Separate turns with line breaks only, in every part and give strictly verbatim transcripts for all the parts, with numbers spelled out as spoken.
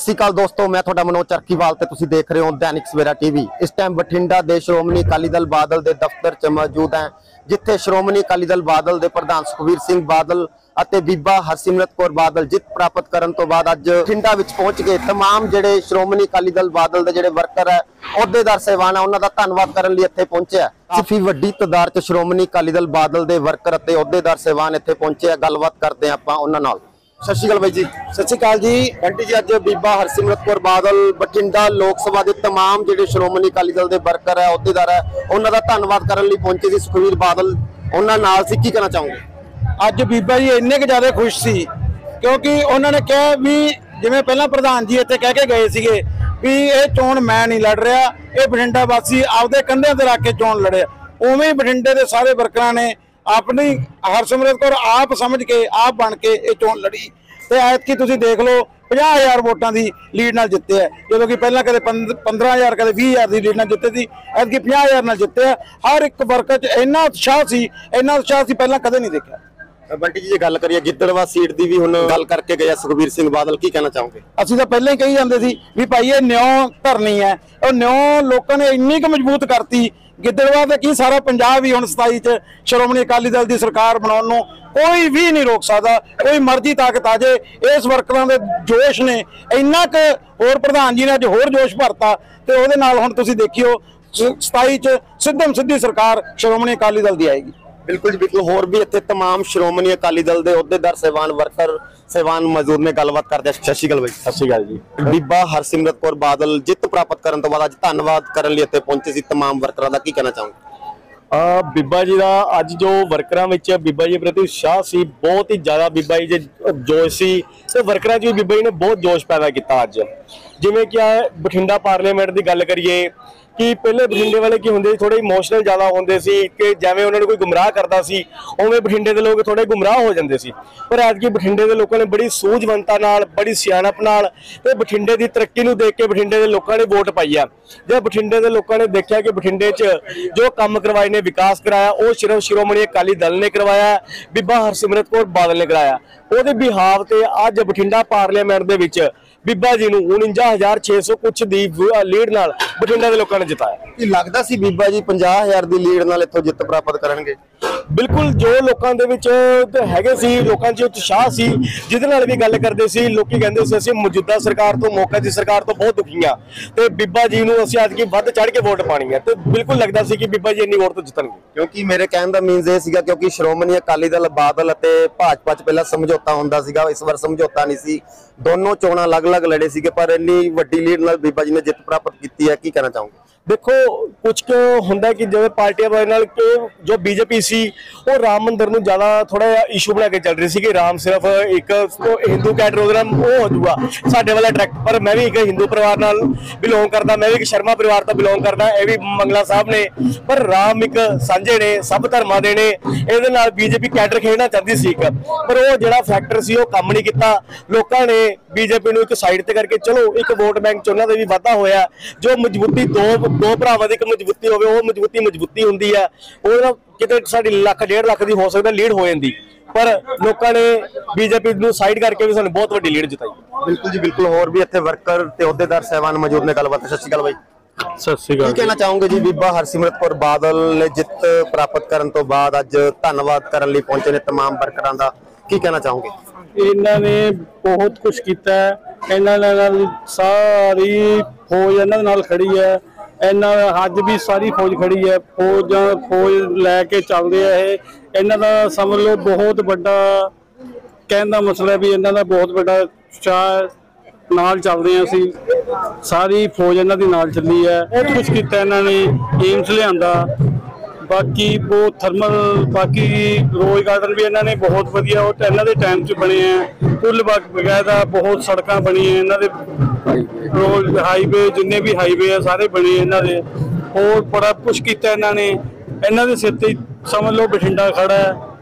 श्री अकाल दोस्तों, मैं थोड़ा मनोज चरखीवाल ते तुसीं देख रहे हो दैनिक सवेरा टीवी। इस टाइम बठिंडा दे श्रोमणी अकाली दल बादल दे दफ्तर च मौजूद हैं, जिथे श्रोमणी अकाली दल बादल दे प्रधान सुखबीर सिंह बादल ਅਤੇ बीबा हरसिमरत कौर बादल जित प्राप्त करन तो बाद अज बठिंडा विच पहुंच गए। तमाम जिहड़े श्रोमणी अकाली दल बादल दे जिहड़े वर्कर है, अहुदेदार सहबान है, उन्हां दा धन्नवाद करन लई इत्थे पहुंचे है। काफी वड्डी तादाद च श्रोमणी अकाली दल बादल दे वर्कर अते अहुदेदार सहबान इत्थे पहुंचे है। गलबात करते हैं आपां उन्हां नाल। सत श्री अकाल बाई जी। सत श्री अकाल जी। आंटी जी, अज बीबा हरसिमरत कौर बादल बठिंडा लोक सभा के तमाम जिहड़े श्रोमणी अकाली दल के वर्कर है, अहुदेदार है, उन्हां दा धन्नवाद करन लई पहुंचे सी। सुखबीर बादल उन्हां नाल सी, की कहना चाहोगे?
अज बीबा जी इन्ने ज्यादा खुश सी क्योंकि उन्होंने कहा भी जिवें पहला प्रधान जी इत्थे कह के गए सीगे भी ये चोण मैं नहीं लड़ रहा, ये बठिंडा वासी आपदे कंधे ते रख के चोण लड़े। उवें ही बठिंडे के सारे वर्करां ने अपनी हरसिमरत कौर आप समझ के आप बन के ये चोण लड़ी ते ऐतकी तुसीं देख लो पचास हजार वोटां की लीड नाल जिते है, जो कि पहला कदे पंद्रह हजार कदे भी हजार की लीड नाल जिते सी, ऐतकी पचास हजार नाल जिते है। हर एक वर्कर च इन्ना उत्साह सी, इन्ना उत्साह सी पहला कदे नहीं देखा।
बंटी जी, गल करिए गिद्दड़वा सीट की भी हुण गल करके गया सुखबीर सिंह बादल, की कहना चाहोगे?
असीं तां पहले ही कही जांदे सी भी भाई ये न्यों धरनी है, और न्यों लोगों ने इन्नी क मजबूत करती। गिद्दड़वा ते की सारा पंजाब ही हुण सताई च श्रोमणी अकाली दल की सरकार बनाउण नूं कोई भी नहीं रोक सकता। कोई मर्जी ताकत आ जाए, इस वर्करां दे जोश ने इन्ना क होर प्रधान जी ने अज होर जोश भरता ते उहदे नाल हुण तुसीं देखियो सताई च सिद्धम सिद्धी सरकार श्रोमणी अकाली दल दी आएगी।
बिल्कुल जी बिल्कुल। होर भी इत्थे तमाम श्रोमणी अकाली दल के अहुदेदार सहबान वर्कर सहबान मौजूद ने, गलबात करते हैं। सत श्री अकाल भाई।
सत श्री अकाल जी।
बीबा हरसिमरत कौर बादल जित प्राप्त करने तो बाद अज धन्नवाद करने लिए इत्थे पहुंचे सी तमाम वर्करां दा, की कहना चाहोगे?
बीबा जी का अज जो वर्करां विच बीबा जी प्रति उत्साह सी, बहुत ही ज्यादा बीबा जी जोश सी ते वर्करां च भी बीबा जी ने बहुत जोश पैदा किया। अज जिवें कि बठिंडा पार्लीमेंट की गल करिए कि पहले बठिंडे वाले की होंगे थोड़े इमोशनल ज़्यादा होंगे सी कि जिवें उन्होंने कोई गुमराह करता सी उवें बठिंडे के लोग थोड़े गुमराह हो जाते सी। पर अजकल बठिंडे के लोगों ने बड़ी सूझवंता नाल, बड़ी सियाणप नाल ते बठिंडे की तरक्की नूं देख के बठिंडे के लोगों ने वोट पाई है। जब बठिंडे के लोगों ने देखा कि बठिंडे च जो काम करवाए ने, विकास कराया, वो सिर्फ श्रोमणी अकाली दल ने करवाया, बीबा हरसिमरत कौर बादल ने कराया। उहदे बिहाव ते अज बठिंडा पार्लीमेंट दे विच बीबा जी नूं उनंजा हजार छे सौ कुछ दी लीड नाल बठिंडा के लोगों ने जिताया।
लगता सी बीबा जी पचास हजार की लीड नाल इत्थों जित प्राप्त करनगे?
बिल्कुल, जो लोगों के विच हैगे सी, लोगों च उत्साह सी, जिहदे नाल भी गल करदे सी लोग कहंदे सी असीं मौजूदा सरकार तो, मौके की सरकार तो बहुत दुखी हां ते बीबा जी नूं असीं अज की वध चढ़ के वोट पानी है। तो बिल्कुल लगता सी कि बीबा जी इन्नी वोट तो जितणगे।
क्योंकि मेरे कहने का मीनस ये सीगा क्योंकि श्रोमणी अकाली दल बादल अते भाजपा च पहला समझौता हुंदा सीगा, इस बार समझौता नहीं सी, दोनों चोणां अलग अलग लड़े सीगे, पर इन्नी वड्डी लीड नाल बीबा जी ने जित प्राप्त की है, की कहना चाहोगे?
देखो कुछ होंगे कि जो पार्टियां नाल के जो बीजेपी सी वो राम मंदिर नूं ज़्यादा थोड़ा इशू बना के चल रही सी कि राम सिर्फ एक हिंदू कैटेगरी वो हो जाऊगा साडे वाला डायरैक्ट। पर मैं भी एक हिंदू परिवार नाल बिलोंग करता, मैं भी एक शर्मा परिवार तो बिलोंग करता, ये भी मंगला साहब ने, पर राम एक सांझे ने, सब धर्मां दे ने, इहदे नाल बीजेपी कैडर खेलना चाहती सी, पर वो जिहड़ा फैक्टर सी वो काम नहीं किया। लोगों ने बीजेपी नूं एक साइड ते करके चलो एक वोट बैंक च उन्हां दे भी वाधा होया। जो मजबूती दो दो भरावां दी इक मजबूती होवे, वो मजबूती मजबूती हुंदी है, वो किते साडी लाख डेढ़ लाख दी हो सकदा लीड हो जांदी, पर लोगों ने बीजेपी नूं साइड करके भी सानूं बहुत वड्डी लीड जिताई।
बिल्कुल जी बिल्कुल। होर भी इत्थे वर्कर ते अहुदेदार सहबान मौजूद ने, गलबात। सत श्री अकाल भाई।
सत श्री अकाल।
की कहना चाहोगे जी, बीबा हरसिमरत कौर बादल ने जित प्राप्त करने तो बाद अज धन्नवाद करने लई पहुंचे ने तमाम वर्करां दा, की कहना चाहोगे?
इन्हां ने बहुत कुछ किया, इन्हां नाल सारी फौज इन्हां नाल खड़ी है, इन्हां अज भी सारी फौज खड़ी है, फौज फौज लैके चलते है। इन्हां दा समझ लो बहुत बड़ा कहने का मसला है भी इन्हां दा बहुत बड़ा उत्साह नाल चलते हैं। असीं सारी फौज इन्हां दी नाल चली है, बहुत कुछ किया इन्हां ने, एम्स लिआंदा, बाकी वो थर्मल, बाकी रोज गार्डन भी इन्होंने बहुत वधिया इन्हों के टाइम च बने हैं, पुल बकायदा बहुत सड़क बनी है, इन्हों के रोज हाईवे जिन्ने भी हाईवे है सारे बने इन्हों के, और बड़ा कुछ किया इन्होंने। इन्हों के सिर ते समझ लो बठिंडा खड़ा है,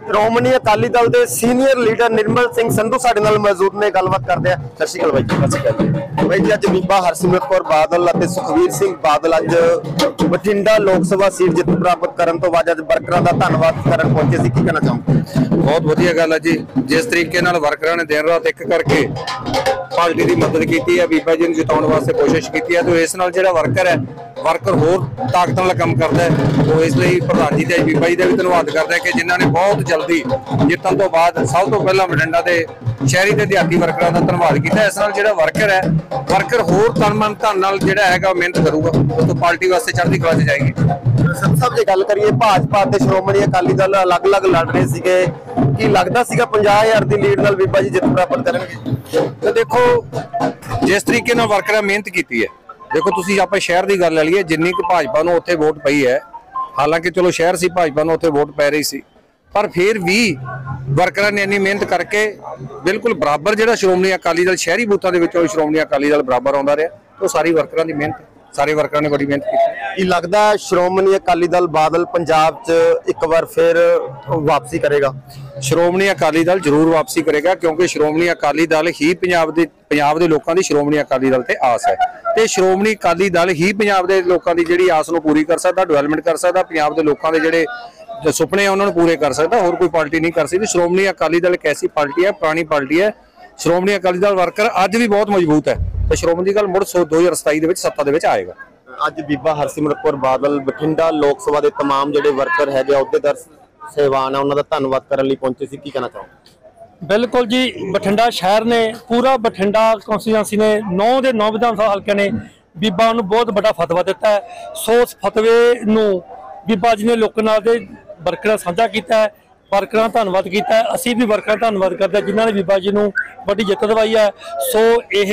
ਸ਼੍ਰੋਮਣੀ ਅਕਾਲੀ ਦਲ ਦੇ ਸੀਨੀਅਰ ਲੀਡਰ ਨਿਰਮਲ ਸਿੰਘ ਸੰਧੂ ਸਾਡੇ ਨਾਲ ਮੌਜੂਦ ਨੇ, ਗੱਲਬਾਤ ਕਰਦੇ ਆ। ਸਤਿ ਸ਼੍ਰੀ ਅਕਾਲ ਬਾਈ ਜੀ। ਸਤਿ ਸ਼੍ਰੀ ਅਕਾਲ ਜੀ ਬਾਈ ਜੀ। ਅੱਜ ਬੀਬਾ ਹਰਸਿਮਰਤ ਕੌਰ ਬਾਦਲ ਅਤੇ ਸੁਖਬੀਰ ਸਿੰਘ ਬਾਦਲ ਅੱਜ ਬਠਿੰਡਾ ਲੋਕ ਸਭਾ ਸੀਟ ਜਿੱਤ ਪ੍ਰਾਪਤ ਕਰਨ ਤੋਂ ਬਾਅਦ ਅੱਜ ਵਰਕਰਾਂ ਦਾ ਧੰਨਵਾਦ ਕਰਨ ਪਹੁੰਚੇ ਸੀ, ਕੀ ਕਹਿਣਾ ਚਾਹੋਗੇ?
ਬਹੁਤ ਵਧੀਆ ਗੱਲ ਹੈ ਜੀ। ਜਿਸ ਤਰੀਕੇ ਨਾਲ ਵਰਕਰਾਂ ਨੇ ਦਿਨ ਰਾਤ ਇੱਕ ਕਰਕੇ ਪਾਰਟੀ ਦੀ ਮਦਦ ਕੀਤੀ ਹੈ, ਬੀਬਾ ਜੀ ਨੂੰ ਜਿਤਾਉਣ ਵਾਸਤੇ ਕੋਸ਼ਿਸ਼ ਕੀਤੀ ਹੈ, ਤੇ ਇਸ ਨਾਲ ਜਿਹੜਾ ਵਰਕਰ ਹੈ ਵਰਕਰ ਹੋਰ ਤਾਕਤ ਨਾਲ ਕੰਮ ਕਰਦਾ ਹੈ। ਉਹ ਇਸ ਲਈ ਪ੍ਰਧਾਨ ਜੀ ਤੇ ਬੀਬਾ ਜੀ ਦਾ ਵੀ ਧੰਨਵਾਦ ਕਰਦਾ ਹੈ ਕਿ ਜਿਨ੍ਹਾਂ ਨੇ ਬਹੁਤ ਜਲਦੀ ਜਿੱਤਣ ਤੋਂ ਬਾਅਦ ਸਭ ਤੋਂ ਪਹਿਲਾਂ ਬਠਿੰਡਾ ਦੇ ਸ਼ਹਿਰੀ ਤੇ ਦਿਹਾਤੀ ਵਰਕਰਾਂ ਦਾ ਧੰਨਵਾਦ ਕੀਤਾ। ਇਸ ਨਾਲ ਜਿਹੜਾ ਵਰਕਰ ਹੈ ਵਰਕਰ ਹੋਰ ਤਨ ਮਨ ਧਨ ਨਾਲ ਜਿਹੜਾ ਹੈਗਾ ਮਿਹਨਤ ਕਰੂਗਾ, ਉਹ ਤੋਂ ਪਾਰਟੀ ਵਾਸਤੇ ਚੜ੍ਹਦੀ ਕਲਾ 'ਚ ਜਾਏਗੀ।
ਸਭ ਜੇ ਗੱਲ ਕਰੀਏ ਭਾਜਪਾ ਤੇ ਸ਼੍ਰੋਮਣੀ ਅਕਾਲੀ ਦਲ ਅਲੱਗ-ਅਲੱਗ ਲੜ ਰਹੇ ਸੀਗੇ, ਕੀ ਲੱਗਦਾ ਸੀਗਾ ਪੰਜਾਹ ਹਜ਼ਾਰ ਦੀ ਲੀਡ ਨਾਲ ਬੀਬਾ ਜੀ ਜਿੱਤ ਪ੍ਰਾਪਤ ਕਰਨਗੇ?
ਤੇ ਦੇਖੋ ਜਿਸ ਤਰੀਕੇ ਨਾਲ ਵਰਕਰਾਂ ਮਿਹਨਤ ਕੀਤੀ ਹੈ, ਦੇਖੋ ਤੁਸੀਂ ਆਪਾਂ ਸ਼ਹਿਰ ਦੀ ਗੱਲ ਲੈ ਲਈਏ, ਜਿੰਨੀ ਕੁ ਭਾਜਪਾ ਨੂੰ ਉੱਥੇ ਵੋਟ ਪਈ ਹੈ, ਹਾਲਾਂਕਿ ਚਲੋ ਸ਼ਹਿਰ ਸੀ ਭਾਜਪਾ ਨੂੰ ਉੱਥੇ ਵੋਟ ਪੈ ਰਹੀ ਸੀ, ਪਰ ਫਿਰ ਵੀ ਵਰਕਰਾਂ ਨੇ ਇੰਨੀ ਮਿਹਨਤ ਕਰਕੇ ਬਿਲਕੁਲ ਬਰਾਬਰ ਜਿਹੜਾ ਸ਼੍ਰੋਮਣੀ ਅਕਾਲੀ ਦਲ ਸ਼ਹਿਰੀ ਬੂਥਾਂ ਦੇ ਵਿੱਚੋਂ ਸ਼੍ਰੋਮਣੀ ਅਕਾਲੀ ਦਲ ਬਰਾਬਰ ਆਉਂਦਾ ਰਿਹਾ। ਉਹ ਸਾਰੀ ਵਰਕਰਾਂ ਦੀ ਮਿਹਨਤ, ਸਾਰੇ ਵਰਕਰਾਂ ਨੇ ਬੜੀ ਮਿਹਨਤ ਕੀਤੀ।
ਕੀ ਲੱਗਦਾ ਸ਼੍ਰੋਮਣੀ ਅਕਾਲੀ ਦਲ ਬਾਦਲ ਪੰਜਾਬ 'ਚ ਇੱਕ ਵਾਰ ਫਿਰ ਵਾਪਸੀ ਕਰੇਗਾ?
ਸ਼੍ਰੋਮਣੀ ਅਕਾਲੀ ਦਲ ਜ਼ਰੂਰ ਵਾਪਸੀ ਕਰੇਗਾ, ਕਿਉਂਕਿ ਸ਼੍ਰੋਮਣੀ ਅਕਾਲੀ ਦਲ ਹੀ ਪੰਜਾਬ ਦੇ ਪੰਜਾਬ ਦੇ ਲੋਕਾਂ ਦੀ ਸ਼੍ਰੋਮਣੀ ਅਕਾਲੀ ਦਲ ਤੇ ਆਸ ਹੈ, ਤੇ ਸ਼੍ਰੋਮਣੀ ਅਕਾਲੀ ਦਲ ਹੀ ਪੰਜਾਬ ਦੇ ਲੋਕਾਂ ਦੀ ਜਿਹੜੀ ਆਸ ਨੂੰ ਪੂਰੀ ਕਰ ਸਕਦਾ, ਡਿਵੈਲਪਮੈਂਟ ਕਰ ਸਕਦਾ, ਪੰਜਾਬ ਦੇ ਲੋਕਾਂ ਦੇ ਜਿਹੜੇ ਸੁਪਨੇ ਆ ਉਹਨਾਂ ਨੂੰ ਪੂਰੇ ਕਰ ਸਕਦਾ। ਹੋਰ ਕੋਈ ਪਾਰਟੀ ਨਹੀਂ ਕਰ ਸਕਦੀ। ਸ਼੍ਰੋਮਣੀ ਅਕਾਲੀ ਦਲ ਇੱਕ ਐਸੀ ਪਾਰਟੀ ਹੈ, ਪੁਰਾਣੀ ਪਾਰਟੀ ਹੈ। ਸ਼੍ਰੋਮਣੀ ਅਕਾਲੀ ਦਲ ਵਰਕਰ ਅੱਜ ਵੀ ਬਹੁਤ ਮਜ਼ਬੂਤ ਹੈ, ਤੇ ਸ਼੍ਰੋਮਣੀ ਦਲ ਮੁੜ ਦੋ ਹਜ਼ਾਰ ਸਤਾਈ ਦੇ ਵਿੱਚ ਸੱਤਾ ਦੇ ਵਿੱਚ ਆਏਗਾ।
ਅੱਜ ਬੀਬਾ ਹਰਸਿਮਰਤ ਕੌਰ ਬਾਦਲ ਬਠਿੰਡਾ ਲੋਕ ਸਭਾ ਦੇ ਤਮਾਮ ਜਿਹੜੇ ਵਰਕਰ ਹੈਗੇ ਅਹੁਦੇਦਾਰ ਸੇਵਾਨ ਆ ਉਹਨਾਂ ਦਾ ਧੰਨਵਾਦ ਕਰਨ ਲਈ ਪਹੁੰਚੇ ਸੀ, ਕੀ ਕਹਿਣਾ ਚਾਹੋਗੇ?
ਬਿਲਕੁਲ ਜੀ, ਬਠਿੰਡਾ ਸ਼ਹਿਰ ਨੇ, ਪੂਰਾ ਬਠਿੰਡਾ ਕੌਂਸਟੀਚੁਐਂਸੀ ਨੇ ਨੌ ਦੇ ਨੌ ਵਿਧਾਨ ਸਭਾ ਹਲਕਿਆਂ ਨੇ ਬੀਬਾ ਨੂੰ ਬਹੁਤ ਵੱਡਾ ਫਤਵਾ ਦਿੱਤਾ ਹੈ। ਸੋ ਉਸ ਫਤਵੇ ਨੂੰ ਬੀਬਾ ਜੀ ਨੇ ਲੋਕਾਂ ਨਾਲ ਦੇ ਵਰਕਰਾਂ ਸਾਂਝਾ ਕੀਤਾ ਹੈ, ਵਰਕਰਾਂ ਦਾ ਧੰਨਵਾਦ ਕੀਤਾ ਹੈ। ਅਸੀਂ ਵੀ ਵਰਕਰਾਂ ਦਾ ਧੰਨਵਾਦ ਕਰਦੇ ਹਾਂ ਜਿਨ੍ਹਾਂ ਨੇ ਬੀਬਾ ਜੀ ਨੂੰ ਵੱਡੀ ਜਿੱਤ ਦਿਵਾਈ ਹੈ। ਸੋ ਇਹ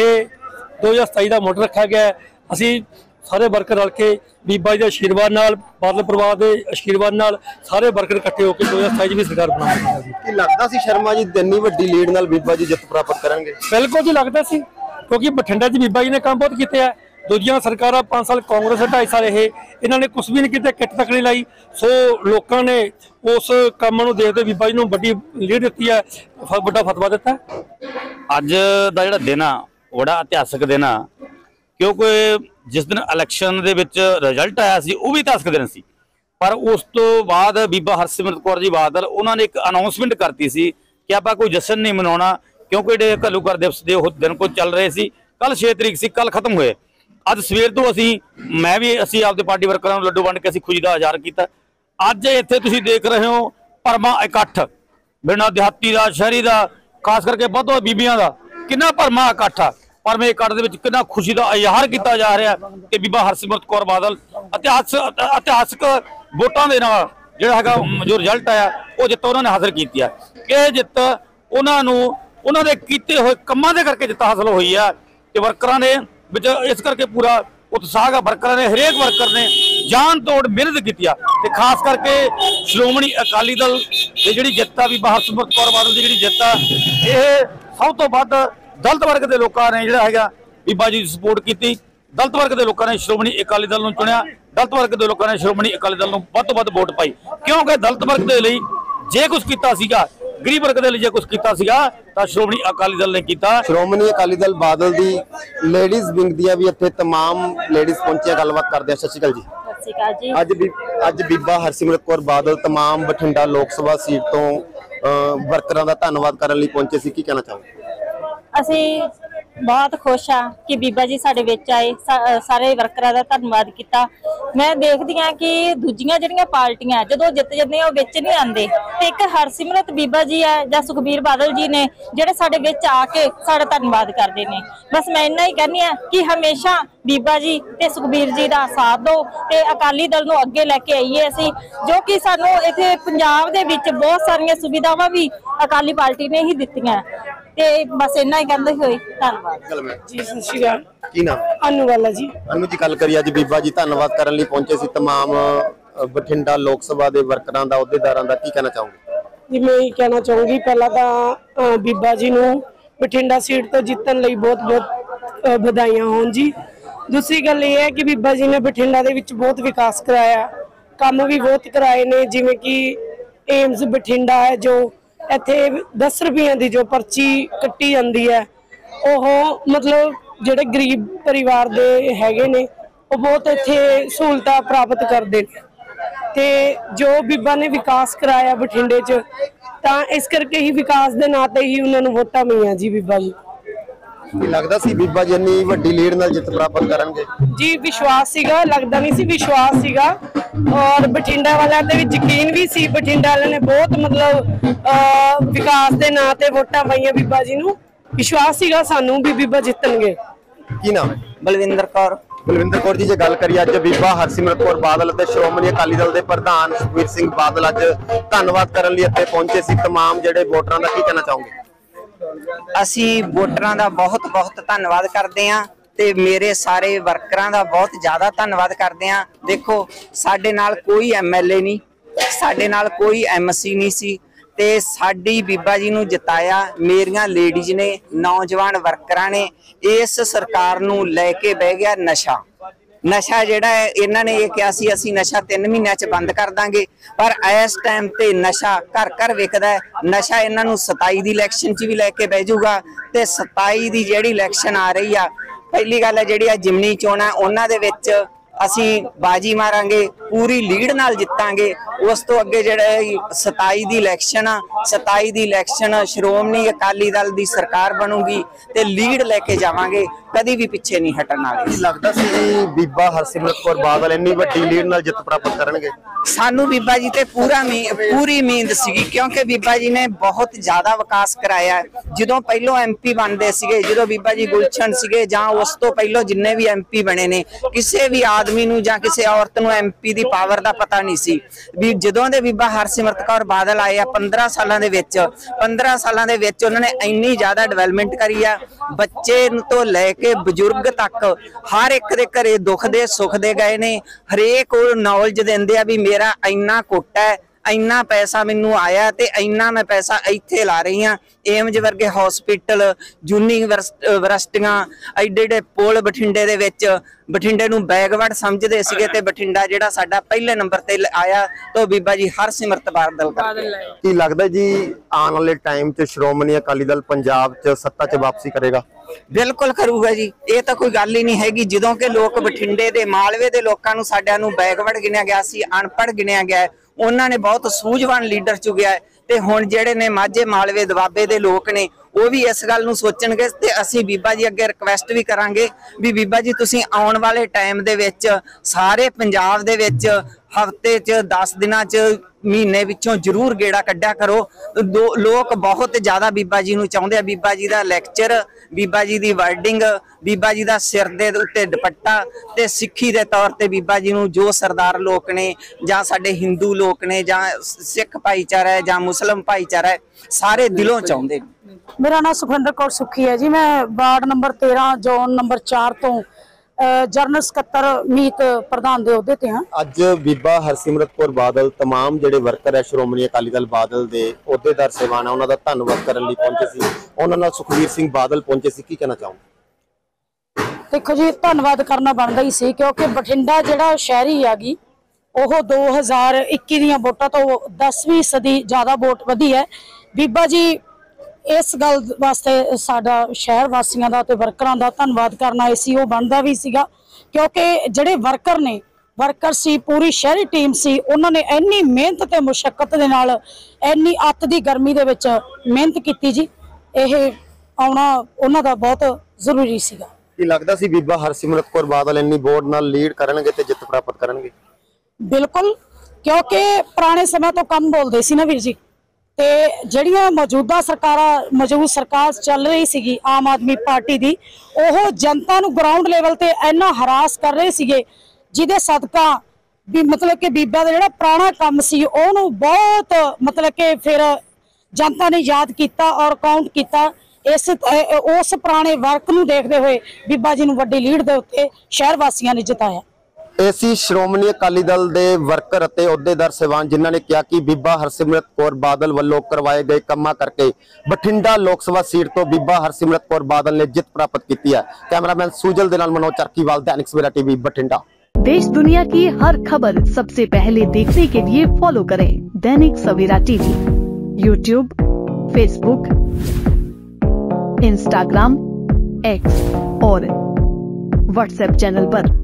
ਦੋ ਹਜ਼ਾਰ ਸਤਾਈ ਦਾ ਮੁੱਢ ਰੱਖਿਆ ਗਿਆ ਹੈ। ਅਸੀਂ ਸਾਰੇ ਵਰਕਰ ਰਲ ਕੇ ਬੀਬਾ ਜੀ ਦੇ ਆਸ਼ੀਰਵਾਦ ਨਾਲ, ਬਾਦਲ ਪਰਿਵਾਰ ਦੇ ਆਸ਼ੀਰਵਾਦ ਨਾਲ ਸਾਰੇ ਵਰਕਰ ਇਕੱਠੇ ਹੋ ਕੇ ਦੋ ਹਜ਼ਾਰ ਸਤਾਈ 'ਚ ਵੀ ਸਰਕਾਰ ਬਣਾਵਾਂਗੇ।
ਕੀ ਲੱਗਦਾ ਸੀ ਸ਼ਰਮਾ ਜੀ ਇੰਨੀ ਵੱਡੀ ਲੀਡ ਨਾਲ ਬੀਬਾ ਜੀ ਜਿੱਤ ਪ੍ਰਾਪਤ ਕਰਨਗੇ?
ਬਿਲਕੁਲ ਜੀ ਲੱਗਦਾ ਸੀ, ਕਿਉਂਕਿ ਬਠਿੰਡਾ 'ਚ ਬੀਬਾ ਜੀ ਨੇ ਕੰਮ ਬਹੁਤ ਕੀਤੇ ਆ। ਦੂਜੀਆਂ ਸਰਕਾਰਾਂ ਪੰਜ ਸਾਲ ਕਾਂਗਰਸ ਢਾਈ ਸਾਲ ਇਹ ਇਹਨਾਂ ਨੇ ਕੁਝ ਵੀ ਨਹੀਂ ਕੀਤਾ, ਕਿੱਟ ਤੱਕ ਨਹੀਂ ਲਾਈ। ਸੋ ਲੋਕਾਂ ਨੇ ਉਸ ਕੰਮ ਨੂੰ ਦੇਖਦੇ ਬੀਬਾ ਜੀ ਨੂੰ ਵੱਡੀ ਲੀਡ ਦਿੱਤੀ ਹੈ, ਵੱਡਾ ਫਤਵਾ ਦਿੱਤਾ।
ਅੱਜ ਦਾ ਜਿਹੜਾ ਦਿਨ ਆ ਬੜਾ ਇਤਿਹਾਸਕ ਦਿਨ ਆ, ਕਿਉਂਕਿ ਜਿਸ ਦਿਨ ਇਲੈਕਸ਼ਨ ਦੇ ਵਿੱਚ ਰਿਜ਼ਲਟ ਆਇਆ ਸੀ ਉਹ ਵੀ ਇਤਿਹਾਸਕ ਦਿਨ ਸੀ, ਪਰ ਉਸ ਤੋਂ ਬਾਅਦ ਬੀਬਾ ਹਰਸਿਮਰਤ ਕੌਰ ਜੀ ਬਾਦਲ ਉਹਨਾਂ ਨੇ ਇੱਕ ਅਨਾਉਂਸਮੈਂਟ ਕਰਤੀ ਸੀ ਕਿ ਆਪਾਂ ਕੋਈ ਜਸ਼ਨ ਨਹੀਂ ਮਨਾਉਣਾ, ਕਿਉਂਕਿ ਜਿਹੜੇ ਘੱਲੂਘਾਰਾ ਦਿਵਸ ਦੇ ਉਹ ਦਿਨ ਕੋ ਚੱਲ ਰਹੇ ਸੀ। ਕੱਲ ਛੇ ਤਰੀਕ ਸੀ, ਕੱਲ ਖਤਮ ਹੋਏ। ਅੱਜ ਸਵੇਰ ਤੋਂ ਅਸੀਂ ਮੈਂ ਵੀ ਅਸੀਂ ਆਪਦੇ ਪਾਰਟੀ ਵਰਕਰਾਂ ਨੂੰ ਲੱਡੂ ਵੰਡ ਕੇ ਅਸੀਂ ਖੁਸ਼ੀ ਦਾ ਇਜ਼ਹਾਰ ਕੀਤਾ। ਅੱਜ ਇੱਥੇ ਤੁਸੀਂ ਦੇਖ ਰਹੇ ਹੋ ਭਰਵਾਂ ਇਕੱਠ, ਬਿਨਾਂ ਦਿਹਾਤੀ ਦਾ, ਸ਼ਹਿਰੀ ਦਾ, ਖਾਸ ਕਰਕੇ ਵੱਧ ਬੀਬੀਆਂ ਦਾ ਕਿੰਨਾ ਭਰਵਾਂ ਇਕੱਠ ਆ। ਪਰ ਮੈਂ ਇਕੱਠ ਦੇ ਵਿੱਚ ਕਿੰਨਾ ਖੁਸ਼ੀ ਦਾ ਇਜ਼ਹਾਰ ਕੀਤਾ ਜਾ ਰਿਹਾ ਕਿ ਬੀਬਾ ਹਰਸਿਮਰਤ ਕੌਰ ਬਾਦਲ ਇਤਿਹਾਸਕ ਇਤਿਹਾਸਕ ਵੋਟਾਂ ਦੇ ਨਾਲ ਜਿਹੜਾ ਹੈਗਾ ਜੋ ਰਿਜ਼ਲਟ ਆਇਆ ਉਹ ਜਿੱਤ ਉਹਨਾਂ ਨੇ ਹਾਸਲ ਕੀਤੀ ਆ। ਇਹ ਜਿੱਤ ਉਹਨਾਂ ਨੂੰ ਉਹਨਾਂ ਦੇ ਕੀਤੇ ਹੋਏ ਕੰਮਾਂ ਦੇ ਕਰਕੇ ਜਿੱਤ ਹਾਸਲ ਹੋਈ ਆ, ਤੇ ਵਰਕਰਾਂ ਨੇ ਵਿੱਚ ਇਸ ਕਰਕੇ ਪੂਰਾ ਉਤਸ਼ਾਹ ਆ। ਵਰਕਰਾਂ ਨੇ, ਹਰੇਕ ਵਰਕਰ ਨੇ ਜਾਨ ਤੋੜ ਮਿਹਨਤ ਕੀਤੀ ਆ, ਤੇ ਖਾਸ ਕਰਕੇ ਸ਼੍ਰੋਮਣੀ ਅਕਾਲੀ ਦਲ ਦੀ ਜਿਹੜੀ ਜਿੱਤ ਆ, ਬੀਬਾ ਹਰਸਿਮਰਤ ਕੌਰ ਬਾਦਲ ਦੀ ਜਿਹੜੀ ਜਿੱਤ ਆ, ਇਹ ਸਭ ਤੋਂ ਵੱਧ ਦਲਿਤ ਵਰਗ ਦੇ ਲੋਕਾਂ ਨੇ ਜਿਹੜਾ ਹੈਗਾ ਬੀਬਾ ਜੀ ਦੀ ਸਪੋਰਟ ਕੀਤੀ। ਦਲਿਤ ਵਰਗ ਦੇ ਲੋਕਾਂ ਨੇ ਸ਼੍ਰੋਮਣੀ ਅਕਾਲੀ ਦਲ ਨੂੰ ਚੁਣਿਆ, ਦਲਿਤ ਵਰਗ ਦੇ ਲੋਕਾਂ ਨੇ ਸ਼੍ਰੋਮਣੀ ਅਕਾਲੀ ਦਲ ਨੂੰ ਵੱਧ ਤੋਂ ਵੱਧ ਵੋਟ ਪਾਈ, ਕਿਉਂਕਿ ਦਲਿਤ ਵਰਗ ਦੇ ਲਈ ਜੇ ਕੁਝ ਕੀਤਾ ਸੀਗਾ, ਗਰੀਬ ਵਰਗ ਦੇ ਲਈ ਜੇ ਕੁਝ ਕੀਤਾ ਸੀਗਾ ਤਾਂ ਸ਼੍ਰੋਮਣੀ ਅਕਾਲੀ ਦਲ ਨੇ ਕੀਤਾ।
ਸ਼੍ਰੋਮਣੀ ਅਕਾਲੀ ਦਲ ਬਾਦਲ ਦੀ ਲੇਡੀਜ਼ ਵਿੰਗ ਦੀਆਂ ਵੀ ਇੱਥੇ ਤਮਾਮ ਲੇਡੀਜ਼ ਪਹੁੰਚੀਆਂ, ਗੱਲਬਾਤ ਕਰਦੇ ਆ। ਸਤਿ ਸ਼੍ਰੀ ਅਕਾਲ ਜੀ।
ਸਤਿ ਸ਼੍ਰੀ ਅਕਾਲ ਜੀ।
ਅੱਜ ਵੀ ਅੱਜ ਬੀਬਾ ਹਰਸਿਮਰਤ ਕੌਰ ਬਾਦਲ ਤਮਾਮ ਬਠਿੰਡਾ ਲੋਕ ਸਭਾ ਸੀਟ ਤੋਂ ਵਰਕਰਾਂ ਦਾ ਧੰਨਵਾਦ ਕਰਨ ਲਈ ਪਹੁੰਚੇ ਸੀ, ਕੀ ਕਹਿਣਾ ਚਾਹੋਗੇ?
ਅਸੀਂ ਬਹੁਤ ਖੁਸ਼ ਆ ਕਿ ਬੀਬਾ ਜੀ ਸਾਡੇ ਵਿੱਚ ਆਏ, ਸਾਰੇ ਵਰਕਰਾਂ ਦਾ ਧੰਨਵਾਦ ਕੀਤਾ। ਮੈਂ ਦੇਖਦੀ ਆ ਕਿ ਦੂਜੀਆਂ ਜਿਹੜੀਆਂ ਪਾਰਟੀਆਂ ਜਦੋਂ ਜਿੱਤ ਜਾਂਦੀਆਂ ਉਹ ਵਿੱਚ ਨਹੀਂ ਆਉਂਦੇ, ਤੇ ਇੱਕ ਹਰਸਿਮਰਤ ਬੀਬਾ ਜੀ ਆ ਜਾਂ ਸੁਖਬੀਰ ਬਾਦਲ ਜੀ ਨੇ ਜਿਹੜੇ ਸਾਡੇ ਵਿੱਚ ਆ ਕੇ ਸਾਡਾ ਧੰਨਵਾਦ ਕਰਦੇ ਨੇ। ਬਸ ਮੈਂ ਇੰਨਾ ਹੀ ਕਹਿੰਦੀ ਆ ਕਿ ਹਮੇਸ਼ਾ ਬੀਬਾ ਜੀ ਤੇ ਸੁਖਬੀਰ ਜੀ ਦਾ ਸਾਥ ਦਿਓ ਤੇ ਅਕਾਲੀ ਦਲ ਨੂੰ ਅੱਗੇ ਲੈ ਕੇ ਆਈਏ ਅਸੀਂ, ਜੋ ਕਿ ਸਾਨੂੰ ਇੱਥੇ ਪੰਜਾਬ ਦੇ ਵਿੱਚ ਬਹੁਤ ਸਾਰੀਆਂ ਸੁਵਿਧਾਵਾਂ ਵੀ ਅਕਾਲੀ ਪਾਰਟੀ ਨੇ ਹੀ ਦਿੱਤੀਆਂ। ਤੇ ਬਸ ਇੰਨਾ ਹੀ ਕਹਿੰਦੇ ਹੋਏ ਧੰਨਵਾਦ
ਜੀ। ਸਤਿ ਸ਼੍ਰੀ ਅਕਾਲ।
ਕੀ ਨਾਮ?
ਅਨੂ ਵਾਲਾ ਜੀ।
ਅਨੂ ਜੀ, ਗੱਲ ਕਰੀ ਅੱਜ ਬੀਬਾ ਜੀ ਧੰਨਵਾਦ ਕਰਨ ਲਈ ਪਹੁੰਚੇ ਸੀ ਤਮਾਮ ਬਠਿੰਡਾ ਲੋਕ ਸਭਾ ਦੇ ਵਰਕਰਾਂ ਦਾ, ਅਹੁਦੇਦਾਰਾਂ ਦਾ, ਕੀ ਕਹਿਣਾ ਚਾਹੋਗੇ?
ਜੀ ਮੈਂ ਇਹ ਕਹਿਣਾ ਚਾਹੂੰਗੀ, ਪਹਿਲਾਂ ਤਾਂ ਬੀਬਾ ਜੀ ਨੂੰ ਬਠਿੰਡਾ ਸੀਟ ਤੋਂ ਜਿੱਤਣ ਲਈ ਬਹੁਤ ਬਹੁਤ ਵਧਾਈਆਂ ਹੋਣ ਜੀ। ਦੂਸਰੀ ਗੱਲ ਇਹ ਹੈ ਕਿ ਬੀਬਾ ਜੀ ਨੇ ਬਠਿੰਡਾ ਦੇ ਵਿੱਚ ਬਹੁਤ ਵਿਕਾਸ ਕਰਾਇਆ, ਕੰਮ ਵੀ ਬਹੁਤ ਕਰਾਏ ਨੇ, ਜਿਵੇਂ ਕਿ एम्स बठिंडा है जो इत्थे दस रुपये की जो पर्ची कट्टी जाती है वो मतलब ਜਿਹੜੇ गरीब परिवार दे हैगे ने वो बहुत इत्थे सहूलतां प्राप्त करते हैं ते जो बीबा ने विकास कराया बठिंडे च तां इस करके ही विकास दे नाते ही उन्होंने वोटां मिलियां जी बीबा जी।
लगदा सी बीबा जी इन्नी वड्डी लीड नाल जित प्राप्त करनगे
जी, विश्वास सीगा, लगदा नहीं सी, विश्वास सीगा और बठिंडा वालियां ते भी यकीन भी सी। बठिंडा वालियां ने बहुत मतलब विकास दे नां ते वोटां पाईयां बीबा जी नूं, विश्वास सीगा सानू भी बीबा जितणगे।
की नाम?
बलविंदर कौर।
बलविंदर कौर जी, जे गल करिए अज बीबा हरसिमरत कौर बादल ते श्रोमणी अकाली दल दे प्रधान सुखबीर सिंह बादल अज धन्नवाद करन लई इत्थे पहुंचे सी तमाम जेहड़े वोटरां दा, की कहना चाहोगे?
ਅਸੀਂ ਵੋਟਰਾਂ ਦਾ ਬਹੁਤ ਬਹੁਤ ਧੰਨਵਾਦ ਕਰਦੇ ਹਾਂ ਤੇ ਮੇਰੇ ਸਾਰੇ ਵਰਕਰਾਂ ਦਾ ਬਹੁਤ ਜ਼ਿਆਦਾ ਧੰਨਵਾਦ ਕਰਦੇ ਹਾਂ। ਦੇਖੋ ਸਾਡੇ ਨਾਲ ਕੋਈ ਐਮਐਲਏ ਨਹੀਂ, ਸਾਡੇ ਨਾਲ ਕੋਈ ਐਮਸੀ ਨਹੀਂ ਸੀ ਤੇ ਸਾਡੀ ਬੀਬਾ ਜੀ ਨੂੰ ਜਿਤਾਇਆ ਮੇਰੀਆਂ ਲੇਡੀਜ਼ ਨੇ, ਨੌਜਵਾਨ ਵਰਕਰਾਂ ਨੇ। ਇਸ ਸਰਕਾਰ ਨੂੰ ਲੈ ਕੇ ਬਹਿ ਗਿਆ ਨਸ਼ਾ। ਨਸ਼ਾ ਜਿਹੜਾ ਹੈ ਇਹਨਾਂ ਨੇ ਇਹ ਕਿਹਾ ਸੀ ਅਸੀਂ ਨਸ਼ਾ ਤਿੰਨ ਮਹੀਨਿਆਂ 'ਚ ਬੰਦ ਕਰ ਦਾਂਗੇ, ਪਰ ਇਸ ਟਾਈਮ ਤੇ ਨਸ਼ਾ ਘਰ ਘਰ ਵਿਕਦਾ ਹੈ। ਨਸ਼ਾ ਇਹਨਾਂ ਨੂੰ ਸਤਾਈ ਦੀ ਇਲੈਕਸ਼ਨ 'ਚ ਵੀ ਲੈ ਕੇ ਬਹਿ ਜਾਊਗਾ ਤੇ ਸਤਾਈ ਦੀ ਜਿਹੜੀ ਇਲੈਕਸ਼ਨ ਆ ਰਹੀ ਆ, ਪਹਿਲੀ ਗੱਲ ਹੈ ਜਿਹੜੀ ਆ ਜਿਮਨੀ ਚੋਣਾਂ ਉਹਨਾਂ ਦੇ ਵਿੱਚ ਅਸੀਂ ਬਾਜੀ ਮਾਰਾਂਗੇ, पूरी लीड नाल जितांगे। उस तो अगे जिहड़ा सताई दी इलैक्शन आ, सताई दी इलैक्शन श्रोमणी अकाली दल दी सरकार बनूगी ते लीड लेके जावांगे, कदी भी पिछे नहीं हटण वाले।
लगदा सी बीबा हरसिमरत कौर बादल इन्नी वड्डी लीड नाल जित प्राप्त करनगे?
सानू बीबा जी ते पूरा पूरी उम्मीद सीगी, क्योंकि बीबा जी ने बहुत ज्यादा विकास कराया है। जदों पहलों एम पी बनते सीगे, जदों बीबा जी गुलशन सीगे जां उस तो पहलों जिन्ने भी एम पी बने ने, किसी भी आदमी नूं जां किसी औरत नूं एम पी दी पावर दा पता नहीं सी। भी जदों दे बीबा हरसिमरत कौर बादल आए आ पंद्रह सालां दे विच पंद्रह सालां दे विच उन्होंने इन्नी ज्यादा डेवलपमेंट करी आ, बच्चे तो लैके बजुर्ग तक हर एक दे घरे दुख दे सुख दे गए ने। हरेक नॉलेज देंदे आ भी मेरा इन्ना कोटा है, इन्ना पैसा मैनू आया ते इन्ना मैं पैसा इत्थे ला रही हाँ। एम्स वर्गे हॉस्पिटल, यूनीवर्सिटियां, एडे एडे पुल बठिंडे दे विच, बठिंडे नूं बैकवर्ड समझदे सीगे ते बठिंडा जिहड़ा साडा पहले नंबर ते आया तो बीबा जी हरसिमरत बादल करके।
की लगदा जी आने वाले टाइम च श्रोमणी अकाली दल पंजाब च सत्ता च वापसी करेगा?
बिल्कुल करूगा जी, ये तो कोई गल ही नहीं हैगी। जदों के लोग बठिंडे दे मालवे दे लोकां नूं साडिਆਂ नूं बैकवर्ड गिणिया गया सी, अनपढ़ गिणिया गया, उन्हां ने बहुत सूझवान लीडर चुगिया है ते हुण जिहड़े ने माझे मालवे दुआबे दे लोक ने वो भी इस गल नूं सोचणगे ते असीं बीबा जी अगे रिक्वेस्ट भी करांगे भी बीबा जी तुसीं आउण वाले टाइम दे विच सारे पंजाब दे विच हफ्ते च दस दिनां च महीने विचों जरूर गेड़ा कड्ढिया करो। दो लोग बहुत ज्यादा बीबा जी नूं चाहुंदे आ। बीबा जी दा लैक्चर, बीबा जी दी वर्डिंग, बीबा जी दा सिर दे उत्ते दुपट्टा ते सिੱਖੀ दे तौर ते बीबा जी नूं जो सरदार लोक ने जां साडे हिंदू लोक ने जां सिख भाईचारा है जां मुस्लिम भाईचारा है, सारे दिलों चाहुंदे।
मेरा नाम सुखविंदर कौर सुखी है जी, मैं वार्ड नंबर तेरह जोन नंबर चार तो जनरल सकत्तर मीत प्रधान दे अहुदे ते हां।
अज बीबा हरसिमरत कौर बादल तमाम जिहड़े वर्कर है श्रोमणी अकाली दल बादल दे अहुदेदार सेवान है उन्हां दा धन्नवाद करन लई पहुंचे सी, उन्हां नाल सुखबीर सिंह बादल पहुंचे सी, की कहना चाहूंगा?
देखो जी धन्नवाद करना बनदा ही सी, क्योंकि बठिंडा जिहड़ा शहरी हैगी ओह दो हज़ार इक्की दीयां वोटां तो दस फीसदी ज्यादा वोट वधी है। बीबा जी इस गल वास्ते साडा शहर वासियों का ते वर्करां दा धन्नवाद करना इसी वो बनदा भी सीगा, क्योंकि जिहड़े वर्कर ने वर्कर सी पूरी शहरी टीम सी, उन्होंने इन्नी मेहनत ते मुशक्कत दे नाल इन्नी अत दी गर्मी दे विच मेहनत कीती जी, यह आउणा उन्हां दा बहुत जरूरी सीगा।
की लगदा सी बीबा हरसिमरत कौर बादल इन्नी वोट नाल लीड करनगे ते जित प्राप्त करनगे?
बिल्कुल, क्योंकि पुराने समय तो कम बोलते सी ना वीर जी, ते ਜਿਹੜੀਆਂ मौजूदा सरकारां मौजूद सरकार चल रही सी आम आदमी पार्टी दी, ओह जनता नूं ग्राउंड लेवल ते इन्ना हरास कर रहे सीगे जिहदे सदका भी मतलब कि बीबा दा जिहड़ा पुराना काम सी ओहनूं बहुत मतलब कि फिर जनता ने याद किया और काउंट किया। इस उस पुराने वर्क नूं देखदे होए बीबा जी नूं वड्डी लीड दे उत्ते शहर वासियां ने जिताया।
ऐसी श्रोमणी अकाली दल दे वर्कर अते अहुदेदार सेवान जिन्होंने ने कहा कि बीबा हरसिमरत कौर बादल वालों करवाए गए कामां करके बठिंडा लोक सभा सीट तो बीबा हरसिमरत कौर बादल ने जित प्राप्त की है। कैमरामैन सुजल दे नाल मनोज चरकीवाल, दैनिक सवेरा टीवी बठिंडा।
देश दुनिया की हर खबर सबसे पहले देखने के लिए फॉलो करें Dainik Savera TV YouTube, Facebook, Instagram, X और व्हाट्सएप चैनल पर।